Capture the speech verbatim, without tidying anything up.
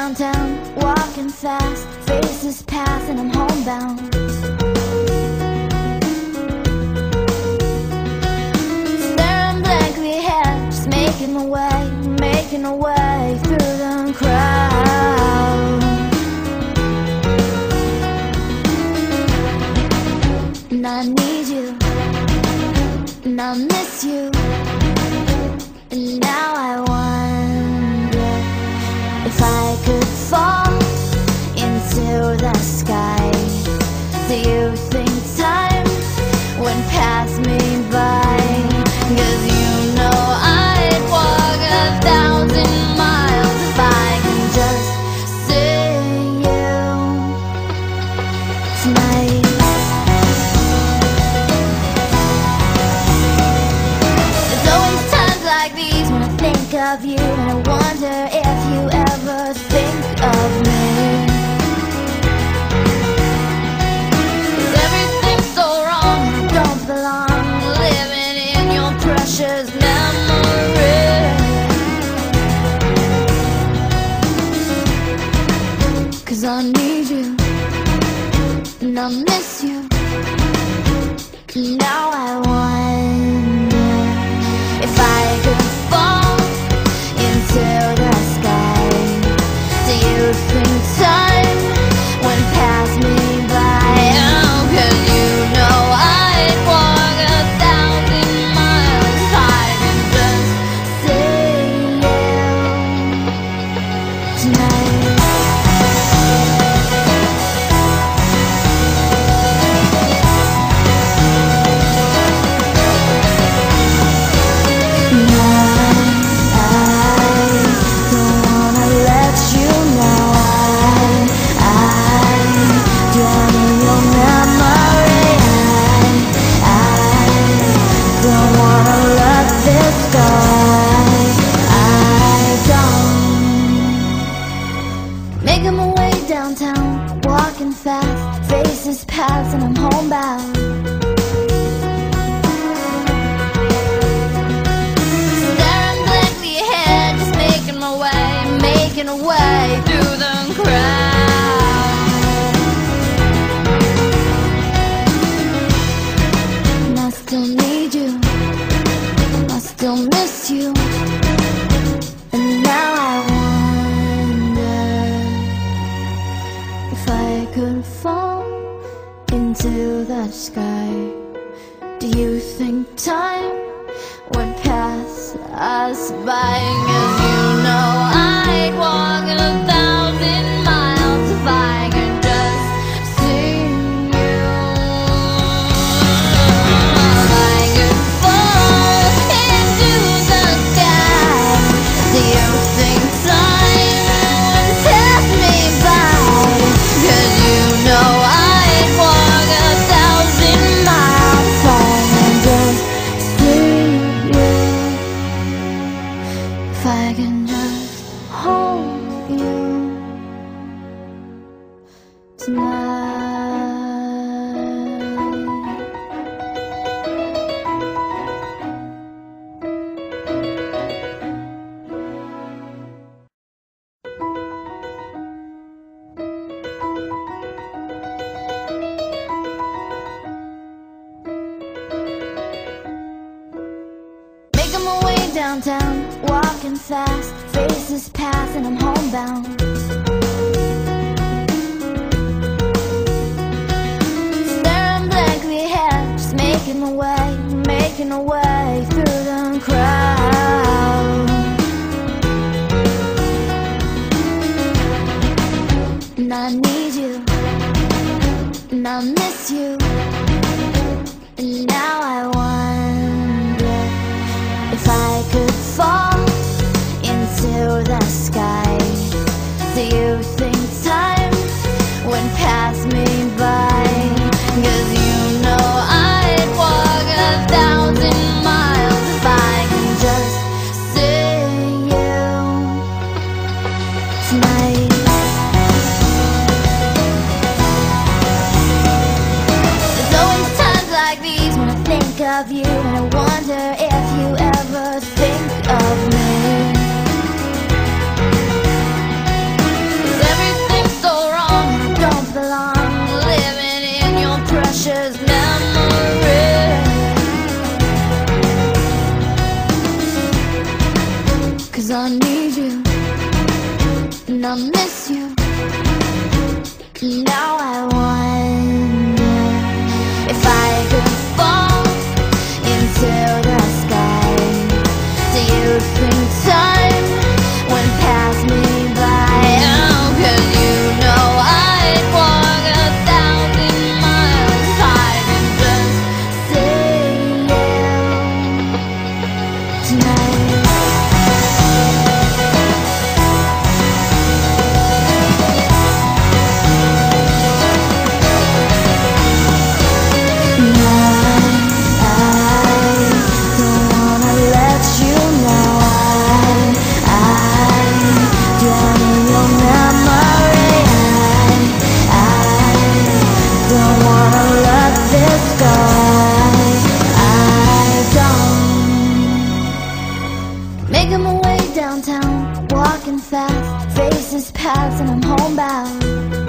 downtown, walking fast, faces pass and I'm homebound. Staring blankly ahead, just making my way, making my way through the crowd. And I need you, and I miss you, and now I wonder if I could fall into the sky. Do you think time would pass me by? 'Cause you know I'd walk a thousand miles if I can just see you tonight. There's always times like these when I think of you, and I wonder if you ever think of me. 'Cause everything's so wrong, I don't belong, living in your precious memory. 'Cause I need you, and I miss you, and now I wonder if I could fall into the sky. Do you think time would pass me by? Oh, 'cause you know I'd walk a thousand miles if I can just see you tonight. Making my way downtown, walking fast, faces pass and I'm homebound. Staring blankly ahead, just making my way, making a way through the crowd. And I still need you, I still miss you, and now I wonder if I could fall into the sky. Do you think time would pass us by? 'Cause you know I'd walk a thousand miles if I could just see you. If I could fall into the sky, do you think time would pass me by? 'Cause you know I'd walk a thousand miles if I can just see you. If I can just hold you tonight. Making my way downtown, walking fast, faces pass and I'm homebound. Staring blankly ahead, just making my way, making a way through the crowd. And I need you, and I miss you, and now I wonder if I could fall into the sky. Do you think time would pass me by? 'Cause you know I'd walk a thousand miles if I can just see you tonight. There's always times like these when I think of you, and I wonder if you ever think of me. I miss you. Now I wonder if I could fall into the sky. Do you think time would pass me by? Oh, 'cause you know I'd walk a thousand miles high and just see you tonight. Making my way downtown, walking fast, faces pass and I'm homebound.